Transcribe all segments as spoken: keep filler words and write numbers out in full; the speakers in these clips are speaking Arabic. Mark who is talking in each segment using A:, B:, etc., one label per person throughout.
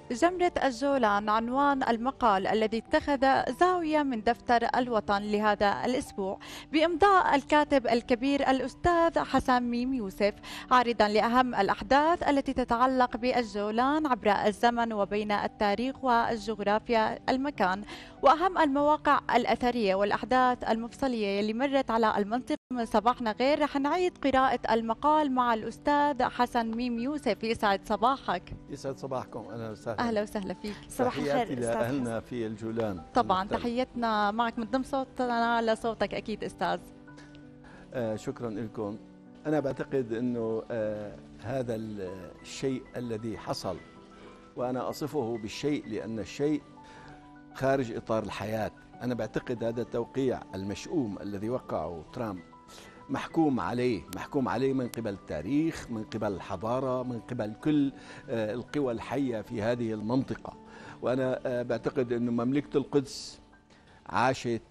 A: جمرة الجولان عنوان المقال الذي اتخذ زاوية من دفتر الوطن لهذا الأسبوع بإمضاء الكاتب الكبير الأستاذ حسن ميم يوسف، عارضا لأهم الأحداث التي تتعلق بالجولان عبر الزمن وبين التاريخ والجغرافيا المكان، وأهم المواقع الأثرية والأحداث المفصلية اللي مرت على المنطقة من صباحنا. غير رح نعيد قراءة المقال مع الأستاذ حسن ميم يوسف. يسعد صباحك.
B: يسعد صباحكم. أهلا وسهلا.
A: أهلا وسهلا فيك.
C: صباح الخير
B: تحياتي لأهلنا في الجولان.
A: طبعا تحيتنا معك من ضمن صوتنا لصوتك أكيد أستاذ.
B: آه شكرا لكم. أنا بعتقد أنه آه هذا الشيء الذي حصل، وأنا أصفه بالشيء لأن الشيء خارج إطار الحياة. أنا بعتقد هذا التوقيع المشؤوم الذي وقعه ترامب محكوم عليه محكوم عليه من قبل التاريخ، من قبل الحضارة، من قبل كل القوى الحية في هذه المنطقة. وأنا بعتقد أن مملكة القدس عاشت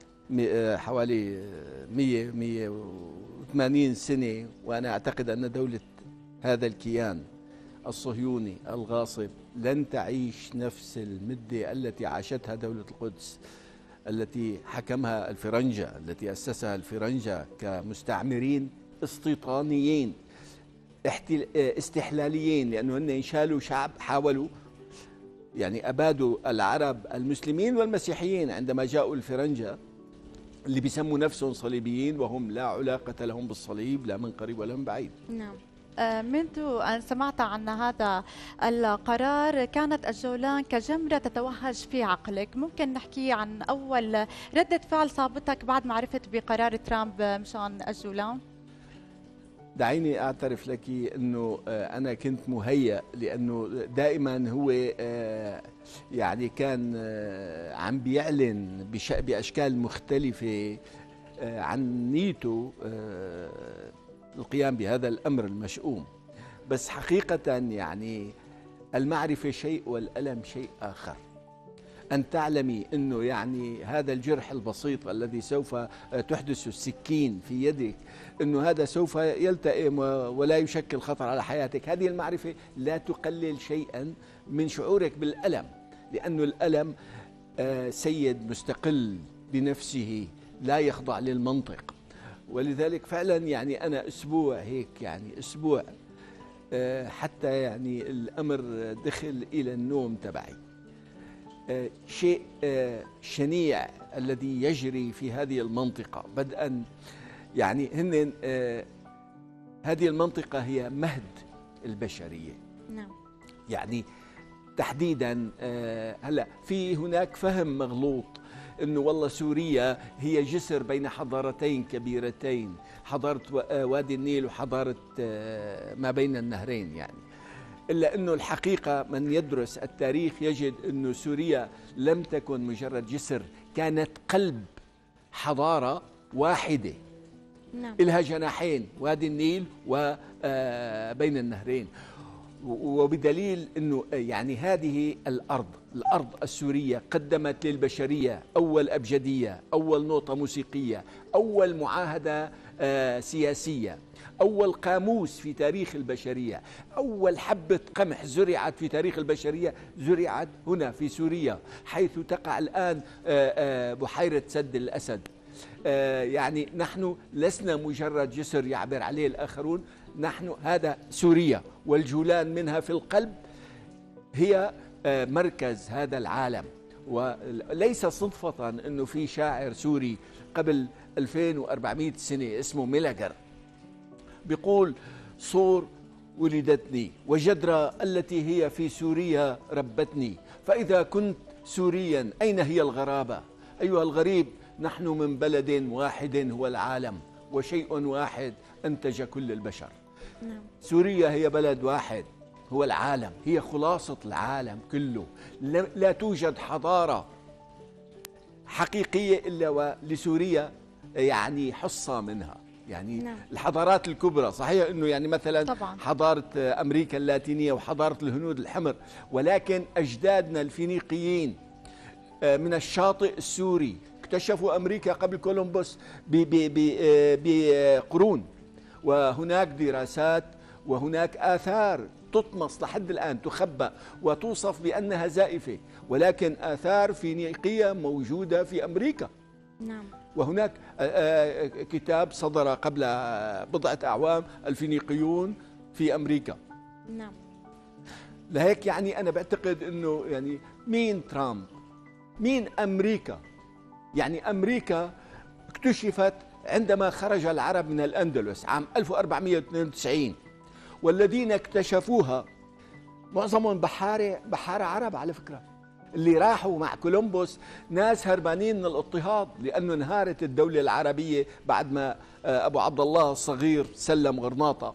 B: حوالي مئة مئة وثمانين سنة، وأنا أعتقد أن دولة هذا الكيان الصهيوني الغاصب لن تعيش نفس المدة التي عاشتها دولة القدس التي حكمها الفرنجة، التي أسسها الفرنجة كمستعمرين استيطانيين استحلاليين، لأنه هن شالوا شعب، حاولوا يعني أبادوا العرب المسلمين والمسيحيين عندما جاءوا الفرنجة اللي بيسموا نفسهم صليبيين، وهم لا علاقة لهم بالصليب لا من قريب ولا من بعيد.
A: نعم. منذ أن سمعت عن هذا القرار كانت الجولان كجمرة تتوهج في عقلك. ممكن نحكي عن أول ردة فعل صابتك بعد ما عرفت بقرار ترامب مشان الجولان؟
B: دعيني أعترف لك أنه أنا كنت مهيأ، لأنه دائما هو يعني كان عم بيعلن بأشكال مختلفة عن نيته القيام بهذا الأمر المشؤوم. بس حقيقة يعني المعرفة شيء والألم شيء آخر. أن تعلمي أنه يعني هذا الجرح البسيط الذي سوف تحدث السكين في يدك، أنه هذا سوف يلتئم ولا يشكل خطر على حياتك، هذه المعرفة لا تقلل شيئا من شعورك بالألم، لأنه الألم سيد مستقل بنفسه لا يخضع للمنطق. ولذلك فعلا يعني أنا أسبوع هيك يعني أسبوع حتى يعني الأمر دخل إلى النوم تبعي. شيء شنيع الذي يجري في هذه المنطقة، بدءا يعني هن هذه المنطقة هي مهد البشرية.
A: نعم.
B: يعني تحديدا هلا في هناك فهم مغلوط انه والله سوريا هي جسر بين حضارتين كبيرتين، حضارة وادي النيل وحضارة ما بين النهرين يعني. إلا أنه الحقيقة من يدرس التاريخ يجد أنه سوريا لم تكن مجرد جسر، كانت قلب حضارة واحدة.
A: نعم.
B: إلها جناحين، وادي النيل وبين النهرين. وبدليل أنه يعني هذه الأرض الأرض السورية قدمت للبشرية أول أبجدية، أول نوتة موسيقية، أول معاهدة سياسية، أول قاموس في تاريخ البشرية، أول حبة قمح زرعت في تاريخ البشرية زرعت هنا في سوريا، حيث تقع الآن بحيرة سد الأسد. يعني نحن لسنا مجرد جسر يعبر عليه الآخرون، نحن هذا سوريا، والجولان منها في القلب هي مركز هذا العالم. وليس صدفة أنه في شاعر سوري قبل ألفين وأربعمئة سنة اسمه ميلاجر بيقول: صور ولدتني وجدرة التي هي في سوريا ربتني، فإذا كنت سوريا أين هي الغرابة؟ أيها الغريب، نحن من بلد واحد هو العالم، وشيء واحد أنتج كل البشر.
A: نعم.
B: سوريا هي بلد واحد هو العالم، هي خلاصة العالم كله. لا توجد حضارة حقيقية إلا ولسوريا يعني حصة منها. يعني
A: نعم.
B: الحضارات الكبرى صحيح أنه يعني مثلا
A: طبعا.
B: حضارة أمريكا اللاتينية وحضارة الهنود الحمر، ولكن أجدادنا الفينيقيين من الشاطئ السوري اكتشفوا أمريكا قبل كولومبوس بقرون، وهناك دراسات وهناك آثار تطمس لحد الآن، تخبأ وتوصف بأنها زائفة، ولكن آثار فينيقية موجودة في أمريكا.
C: نعم.
B: وهناك كتاب صدر قبل بضعة أعوام، الفينيقيون في أمريكا.
C: نعم.
B: لهيك يعني أنا بعتقد أنه يعني مين ترامب؟ مين أمريكا؟ يعني أمريكا اكتشفت عندما خرج العرب من الأندلس عام ألف وأربعمئة واثنين وتسعين، والذين اكتشفوها معظمهم بحارة بحارة عرب على فكرة، اللي راحوا مع كولومبوس ناس هربانين من الاضطهاد، لأنه انهارت الدولة العربية بعد ما أبو عبد الله الصغير سلم غرناطة.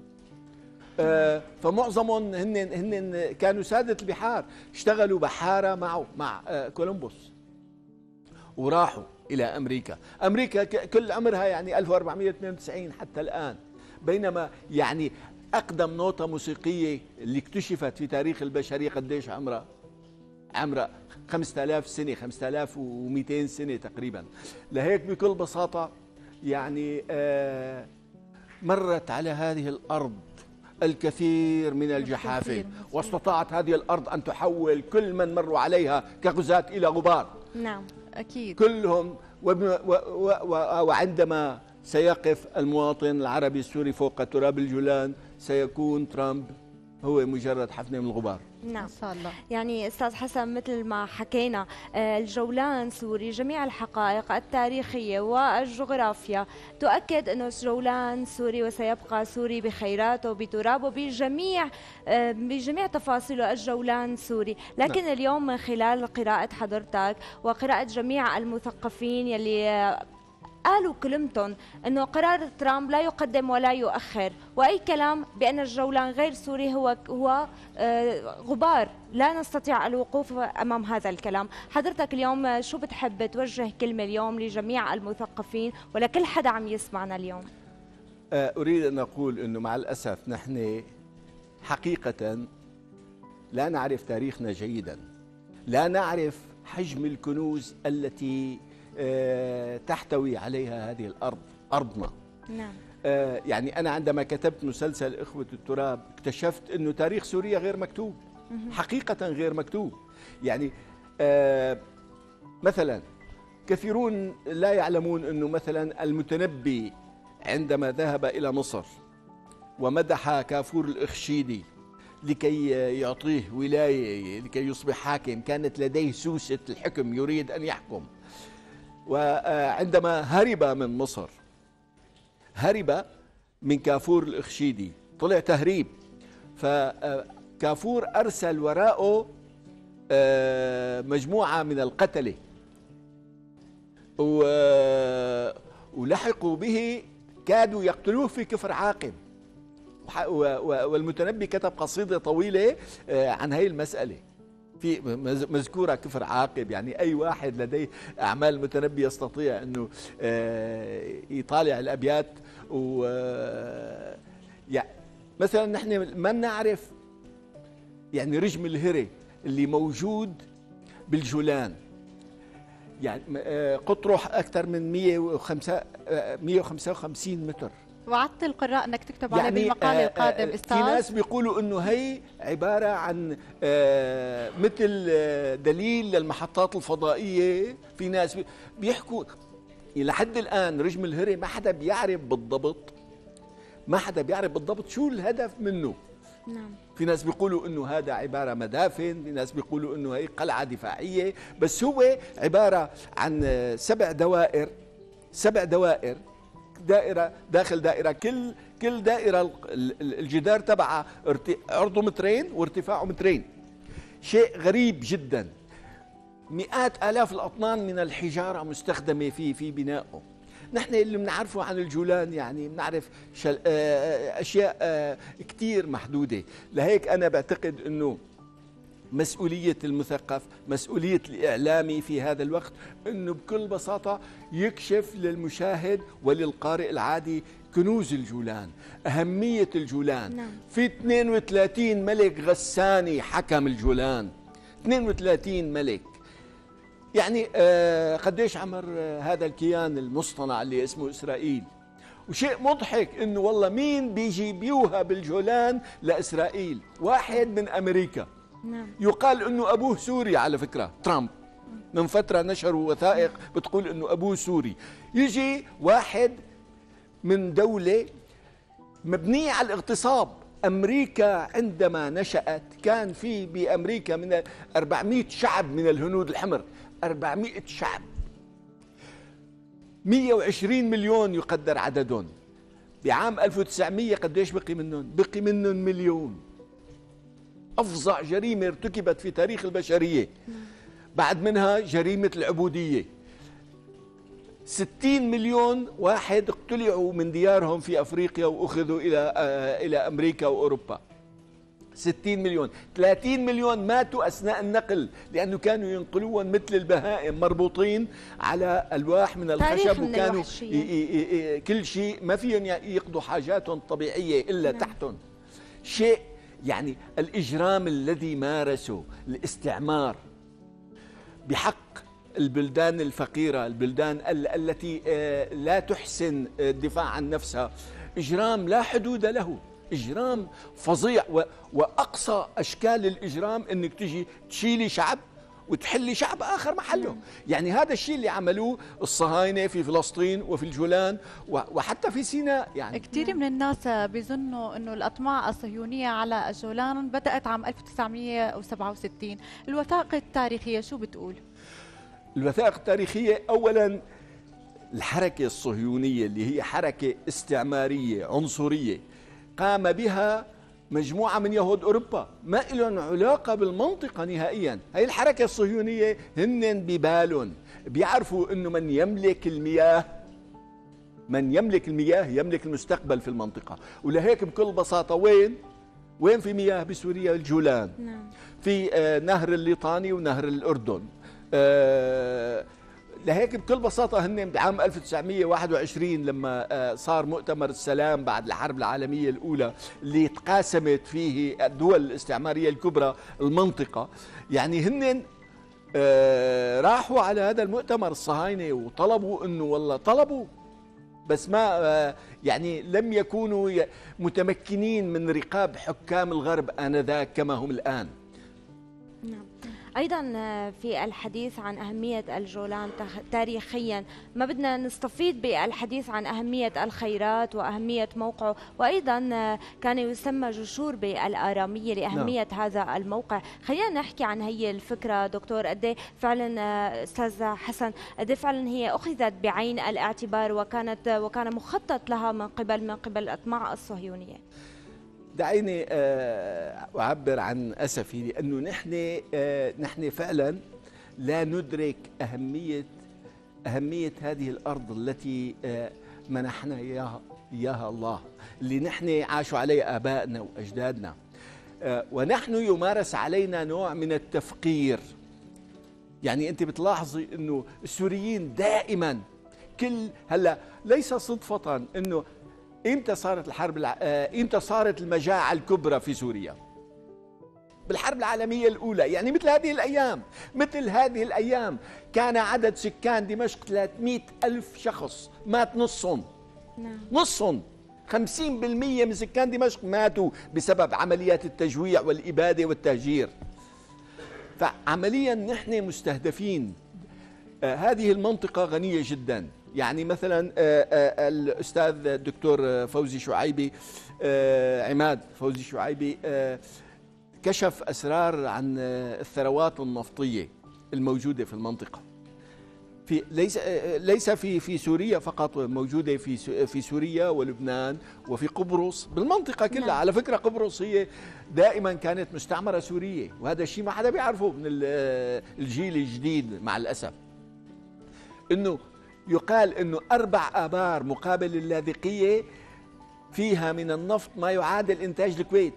B: فمعظمهم هن هن كانوا سادة البحار، اشتغلوا بحارة معه مع كولومبوس وراحوا إلى أمريكا. أمريكا كل عمرها يعني ألف وأربعمئة واثنين وتسعين حتى الآن، بينما يعني أقدم نوتة موسيقية اللي اكتشفت في تاريخ البشرية قديش عمرها؟ عمرها خمسة آلاف سنة، خمسة آلاف ومئتين سنة تقريبا. لهيك بكل بساطة يعني آه مرت على هذه الأرض الكثير من الجحافل، واستطاعت هذه الأرض أن تحول كل من مروا عليها كغزاة إلى غبار.
C: نعم
A: أكيد
B: كلهم. وعندما سيقف المواطن العربي السوري فوق تراب الجولان سيكون ترامب هو مجرد حفنة من الغبار.
C: نعم
A: إن شاء الله.
C: يعني أستاذ حسن مثل ما حكينا الجولان سوري، جميع الحقائق التاريخية والجغرافيا تؤكد أنه الجولان سوري وسيبقى سوري بخيراته بترابه بجميع بجميع تفاصيله. الجولان سوري، لكن نعم. اليوم من خلال قراءة حضرتك وقراءة جميع المثقفين يلي قالوا كلمتهم انه قرار ترامب لا يقدم ولا يؤخر، واي كلام بان الجولان غير سوري هو هو غبار، لا نستطيع الوقوف امام هذا الكلام. حضرتك اليوم شو بتحب توجه كلمه اليوم لجميع المثقفين ولكل حدا عم يسمعنا اليوم؟
B: اريد ان اقول انه مع الاسف نحن حقيقه لا نعرف تاريخنا جيدا، لا نعرف حجم الكنوز التي تحتوي عليها هذه الأرض، أرضنا.
C: نعم.
B: يعني أنا عندما كتبت مسلسل إخوة التراب اكتشفت أنه تاريخ سوريا غير مكتوب، حقيقة غير مكتوب. يعني مثلا كثيرون لا يعلمون أنه مثلا المتنبي عندما ذهب إلى مصر ومدح كافور الإخشيدي لكي يعطيه ولاية لكي يصبح حاكم، كانت لديه سوسة الحكم، يريد أن يحكم. وعندما هرب من مصر، هرب من كافور الإخشيدي، طلع تهريب، فكافور أرسل وراءه مجموعة من القتلة ولحقوا به، كادوا يقتلوه في كفر عاقب. والمتنبي كتب قصيدة طويلة عن هذه المسألة، في مذكورة كفر عاقب. يعني أي واحد لديه أعمال المتنبي يستطيع أنه يطالع الأبيات. و يعني مثلا نحن ما نعرف يعني رجم الهري اللي موجود بالجولان، يعني قطره أكثر من مئة وخمسة وخمسين متر.
A: وعدت القراء انك تكتب عليه
B: يعني
A: بالمقال القادم استاذ.
B: في ناس بيقولوا انه هي عباره عن مثل دليل للمحطات الفضائيه، في ناس بيحكوا الى حد الان رجم الهري ما حدا بيعرف بالضبط، ما حدا بيعرف بالضبط شو الهدف منه.
C: نعم.
B: في ناس بيقولوا انه هذا عباره مدافن، في ناس بيقولوا انه هي قلعه دفاعيه، بس هو عباره عن سبع دوائر، سبع دوائر، دائرة داخل دائرة، كل كل دائرة الجدار تبعها عرضه مترين وارتفاعه مترين. شيء غريب جدا. مئات آلاف الأطنان من الحجارة مستخدمة في في بنائه. نحن اللي بنعرفه عن الجولان يعني بنعرف أشياء كتير محدودة. لهيك أنا بعتقد أنه مسؤولية المثقف، مسؤولية الإعلامي في هذا الوقت أنه بكل بساطة يكشف للمشاهد وللقارئ العادي كنوز الجولان، أهمية الجولان.
C: نعم.
B: في اثنين وثلاثين ملك غساني حكم الجولان، اثنين وثلاثين ملك. يعني آه قديش عمر آه هذا الكيان المصطنع اللي اسمه إسرائيل، وشيء مضحك انه والله مين بيجي بيوها بالجولان لاسرائيل؟ واحد من امريكا.
C: نعم.
B: يقال انه ابوه سوري على فكره، ترامب من فتره نشروا وثائق بتقول انه ابوه سوري. يجي واحد من دوله مبنيه على الاغتصاب. امريكا عندما نشأت كان في بامريكا من أربعمئة شعب من الهنود الحمر، أربعمئة شعب، مئة وعشرين مليون يقدر عددهم. بعام ألف وتسعمئة قديش بقي منهم؟ بقي منهم مليون. أفظع جريمة ارتكبت في تاريخ البشرية. بعد منها جريمة العبودية. ستين مليون واحد اقتلعوا من ديارهم في أفريقيا وأخذوا إلى إلى أمريكا وأوروبا. ستين مليون. ثلاثين مليون ماتوا أثناء النقل لأنه كانوا ينقلوهم مثل البهائم مربوطين على ألواح من الخشب، وكانوا كل شيء ما فيهم يقضوا حاجاتهم الطبيعية إلا نعم. تحتهم. شيء يعني الإجرام الذي مارسه الاستعمار بحق البلدان الفقيرة، البلدان التي لا تحسن الدفاع عن نفسها، إجرام لا حدود له، إجرام فظيع. وأقصى أشكال الإجرام أنك تجي تشيلي شعب وتحلي شعب آخر محله. يعني هذا الشيء اللي عملوه الصهاينة في فلسطين وفي الجولان وحتى في سيناء. يعني
A: كثير من الناس بيظنوا أنه الأطماع الصهيونية على الجولان بدأت عام ألف وتسعمئة وسبعة وستين. الوثائق التاريخية شو بتقول؟
B: الوثائق التاريخية أولا الحركة الصهيونية اللي هي حركة استعمارية عنصرية قام بها مجموعة من يهود أوروبا، ما لهم علاقة بالمنطقة نهائيا. هي الحركة الصهيونية هن ببالهم بيعرفوا أنه من يملك المياه من يملك المياه يملك المستقبل في المنطقة. ولهيك بكل بساطة وين وين في مياه بسوريا؟ الجولان. نعم. في آه نهر الليطاني ونهر الأردن. آه لهيك بكل بساطة هن بعام ألف وتسعمئة وواحد وعشرين لما آه صار مؤتمر السلام بعد الحرب العالمية الأولى اللي تقاسمت فيه الدول الاستعمارية الكبرى المنطقة، يعني هن آه راحوا على هذا المؤتمر الصهاينة وطلبوا انه والله طلبوا بس ما آه يعني لم يكونوا متمكنين من رقاب حكام الغرب آنذاك كما هم الآن.
C: نعم. أيضا في الحديث عن أهمية الجولان تاريخيا ما بدنا نستفيد بالحديث عن أهمية الخيرات وأهمية موقعه، وأيضا كان يسمى جشور بالآرامية لأهمية نعم. هذا الموقع. خلينا نحكي عن هي الفكرة دكتور، قد فعلا أستاذ حسن قد فعلا هي أخذت بعين الاعتبار وكانت وكان مخطط لها من قبل من قبل الأطماع الصهيونية.
B: دعيني أعبر عن أسفي لأنه نحن نحن فعلا لا ندرك أهمية أهمية هذه الأرض التي منحنا إياها إياها الله، اللي نحن عاشوا عليها آبائنا وأجدادنا، ونحن يمارس علينا نوع من التفقير. يعني أنت بتلاحظي أنه السوريين دائما كل هلا ليس صدفة أنه إمتى صارت الحرب الع... إمتى صارت المجاعة الكبرى في سوريا؟ بالحرب العالمية الأولى. يعني مثل هذه الأيام مثل هذه الأيام كان عدد سكان دمشق ثلاثمئة ألف شخص، مات نصهم. نعم. نصهم خمسين بالمئة من سكان دمشق ماتوا بسبب عمليات التجويع والإبادة والتهجير. فعمليا نحن مستهدفين. آه هذه المنطقة غنية جدا. يعني مثلا الأستاذ الدكتور فوزي شعيبي عماد فوزي شعيبي كشف أسرار عن الثروات النفطية الموجودة في المنطقة، في ليس ليس في في سوريا فقط، موجودة في في سوريا ولبنان وفي قبرص، بالمنطقة كلها. على فكرة قبرص هي دائما كانت مستعمرة سورية، وهذا الشيء ما حدا بيعرفه من الجيل الجديد مع الأسف. إنه يقال أنه أربع آبار مقابل اللاذقية فيها من النفط ما يعادل إنتاج الكويت.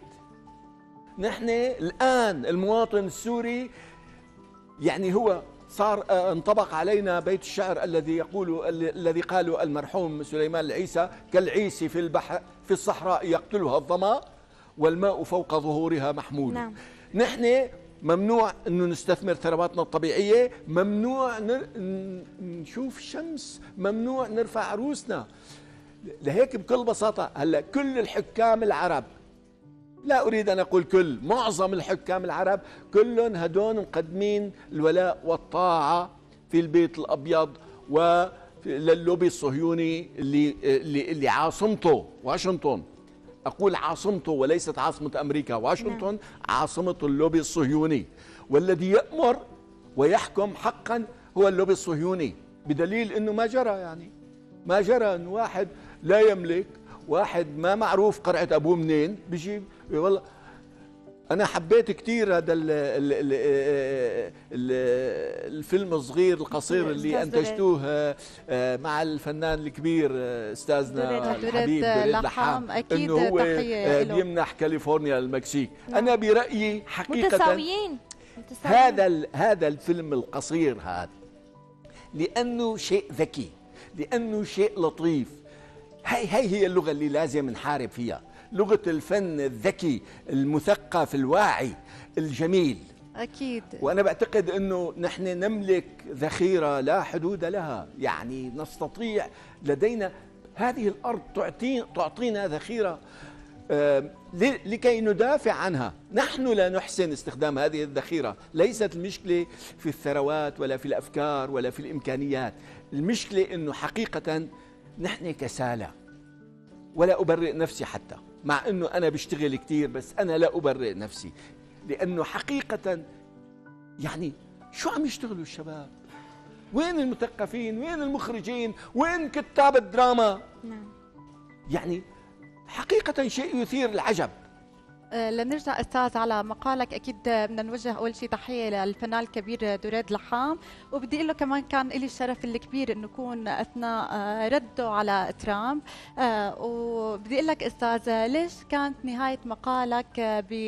B: نحن الآن المواطن السوري يعني هو صار انطبق علينا بيت الشعر الذي يقول الذي قاله المرحوم سليمان العيسى: كالعيس في البحر في الصحراء يقتلها الظما والماء فوق ظهورها محمول. نعم. نحن ممنوع انه نستثمر ثرواتنا الطبيعيه، ممنوع نشوف شمس، ممنوع نرفع رؤوسنا. لهيك بكل بساطة هلا كل الحكام العرب، لا أريد أن أقول كل، معظم الحكام العرب كلهم هدول مقدمين الولاء والطاعة في البيت الأبيض وللوبي الصهيوني اللي, اللي, اللي عاصمته واشنطن. أقول عاصمته وليست عاصمة أمريكا، واشنطن عاصمة اللوبي الصهيوني، والذي يأمر ويحكم حقا هو اللوبي الصهيوني، بدليل أنه ما جرى يعني ما جرى أن واحد لا يملك، واحد ما معروف قرعة أبوه منين بيجي. والله أنا حبيت كتير هذا ال ال ال ال الفيلم الصغير القصير اللي أنتجتوه مع الفنان الكبير أستاذنا الحبيب دريد لحام،
A: أكيد
B: إنه هو
A: تحية
B: بيمنح كاليفورنيا للمكسيك. أنا برأيي حقيقة
C: متساويين.
B: هذا هذا الفيلم القصير هذا لأنه شيء ذكي، لأنه شيء لطيف. هاي هاي هي اللغة اللي لازم نحارب فيها، لغة الفن الذكي المثقف الواعي الجميل.
A: أكيد.
B: وأنا بعتقد أنه نحن نملك ذخيرة لا حدود لها، يعني نستطيع، لدينا هذه الأرض تعطينا, تعطينا ذخيرة آه لكي ندافع عنها. نحن لا نحسن استخدام هذه الذخيرة. ليست المشكلة في الثروات ولا في الأفكار ولا في الإمكانيات، المشكلة أنه حقيقة نحن كسالى. ولا أبرئ نفسي حتى، مع أنه أنا بشتغل كتير، بس أنا لا أبرئ نفسي، لأنه حقيقة يعني شو عم يشتغلوا الشباب؟ وين المثقفين؟ وين المخرجين؟ وين كتاب الدراما؟
C: نعم.
B: يعني حقيقة شيء يثير العجب.
A: لنرجع أستاذ على مقالك، أكيد بدنا نوجه أول شيء تحية للفنان الكبير دريد لحام، وبدي أقول له كمان كان لي الشرف الكبير إنه أكون أثناء رده على ترامب. وبدي أقول لك أستاذ، ليش كانت نهاية مقالك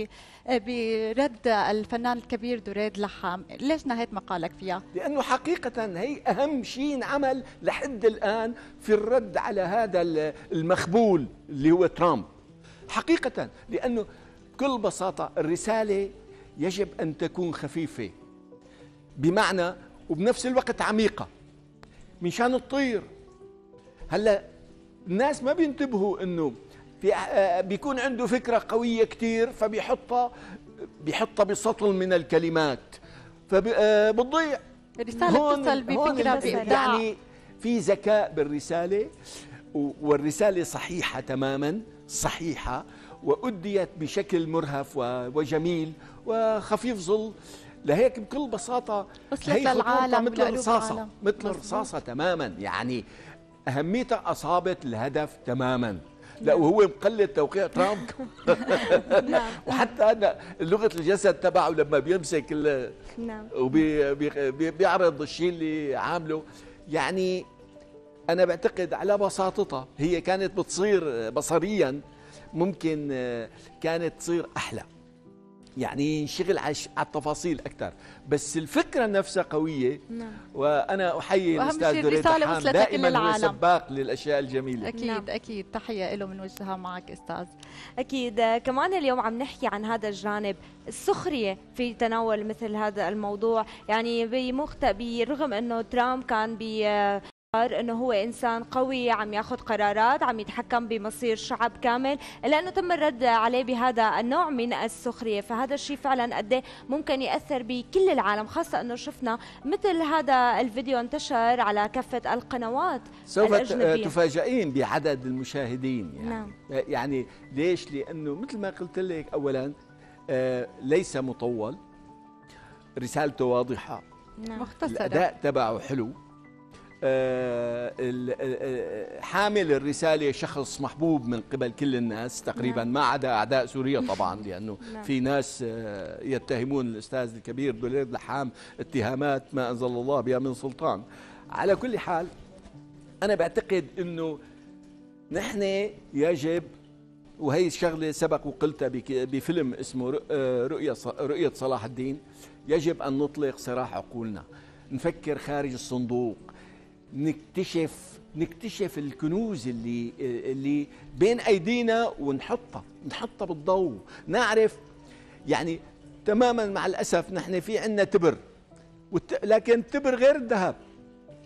A: برد الفنان الكبير دريد لحام؟ ليش نهيت مقالك فيها؟
B: لأنه حقيقة هي أهم شيء انعمل لحد الآن في الرد على هذا المخبول اللي هو ترامب، حقيقة. لأنه بكل بساطة الرسالة يجب أن تكون خفيفة بمعنى، وبنفس الوقت عميقة، مشان تطير. هلا الناس ما بينتبهوا انه في بيكون عنده فكرة قوية كتير، فبيحطها بيحطها بسطل من الكلمات فبتضيع.
A: الرسالة بتصل بفكرة بإبداع،
B: يعني في ذكاء بالرسالة، والرسالة صحيحة تماما، صحيحة وأديت بشكل مرهف وجميل وخفيف ظل. لهيك بكل بساطة
A: وصلت للعالم
B: مثل الرصاصة، مثل الرصاصة تماما، يعني أهميتها أصابت الهدف تماما. لا وهو مقلد توقيع ترامب. وحتى أنا لغة الجسد تبعه لما بيمسك وبيعرض الشيء اللي عامله، يعني أنا بعتقد على بساطتها هي كانت بتصير بصريا ممكن كانت تصير أحلى، يعني ينشغل على التفاصيل أكثر، بس الفكرة نفسها قوية.
C: نعم.
B: وأنا أحيي الأستاذ دريد لحام، دائما هو سباق للأشياء الجميلة.
A: أكيد. نعم. أكيد تحية له من معك أستاذ.
C: أكيد. كمان اليوم عم نحكي عن هذا الجانب، السخرية في تناول مثل هذا الموضوع، يعني بمخت برغم أنه ترامب كان بي انه هو انسان قوي عم ياخذ قرارات، عم يتحكم بمصير شعب كامل، الا انه تم الرد عليه بهذا النوع من السخريه. فهذا الشيء فعلا قد ايه ممكن ياثر بكل العالم، خاصه انه شفنا مثل هذا الفيديو انتشر على كافه القنوات
B: سوف
C: الأجنبية.
B: تفاجئين بعدد المشاهدين يعني.
C: نعم.
B: يعني ليش؟ لانه مثل ما قلت لك اولا آه ليس مطول، رسالته واضحه،
A: نعم. مختصره،
B: الاداء تبعه حلو، حامل الرسالة شخص محبوب من قبل كل الناس تقريبا، ما عدا أعداء سوريا طبعا، لأنه في ناس يتهمون الأستاذ الكبير دريد لحام اتهامات ما أنزل الله بها من سلطان. على كل حال أنا بعتقد أنه نحن يجب، وهي الشغلة سبق وقلتها بفيلم اسمه رؤية رؤية صلاح الدين، يجب أن نطلق سراح عقولنا، نفكر خارج الصندوق، نكتشف نكتشف الكنوز اللي اللي بين ايدينا ونحطها نحطها بالضوء، نعرف يعني تماما. مع الاسف نحن في عندنا تبر، لكن التبر غير الذهب،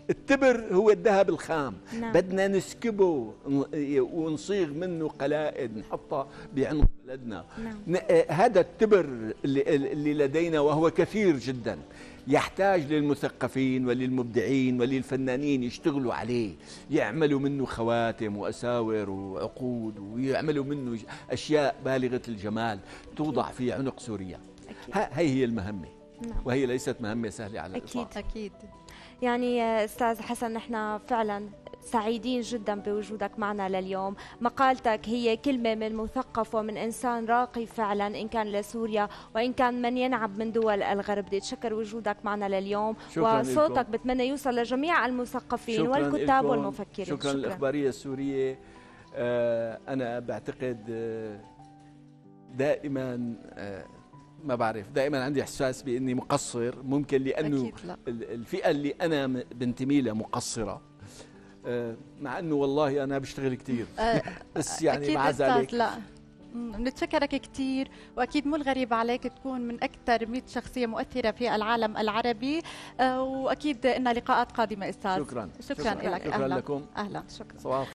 B: التبر هو الذهب الخام.
C: نعم.
B: بدنا نسكبه ونصيغ منه قلائد نحطها بعنق بلدنا.
C: نعم.
B: هذا التبر اللي, اللي لدينا وهو كثير جدا يحتاج للمثقفين وللمبدعين وللفنانين يشتغلوا عليه، يعملوا منه خواتم وأساور وعقود ويعملوا منه أشياء بالغة الجمال توضع في عنق سوريا. هاي هي المهمة.
C: نعم.
B: وهي ليست مهمة سهلة على
C: أكيد
B: الإطلاق.
C: أكيد. يعني أستاذ حسن نحن فعلا سعيدين جدا بوجودك معنا لليوم. مقالتك هي كلمة من مثقف ومن إنسان راقي فعلا، إن كان لسوريا وإن كان من ينعب من دول الغرب. بدي أتشكر وجودك معنا لليوم، وصوتك لكم. بتمنى يوصل لجميع المثقفين والكتاب
B: لكم.
C: والمفكرين.
B: شكرا, شكرا للإخبارية السورية. آه أنا بعتقد آه دائما آه ما بعرف، دائما عندي احساس باني مقصر، ممكن لانه الفئه اللي انا بنتمي لها مقصره، مع انه والله انا بشتغل كثير. بس يعني مع ذلك
A: لا بنتشكرك كثير، واكيد مو الغريب عليك تكون من اكثر مئة شخصيه مؤثره في العالم العربي، واكيد لنا لقاءات قادمه استاذ.
B: شكرا
A: شكرا, شكرا لك.
B: شكرا
A: أهلا.
B: لكم.
A: اهلا.
C: شكرا.
B: صباح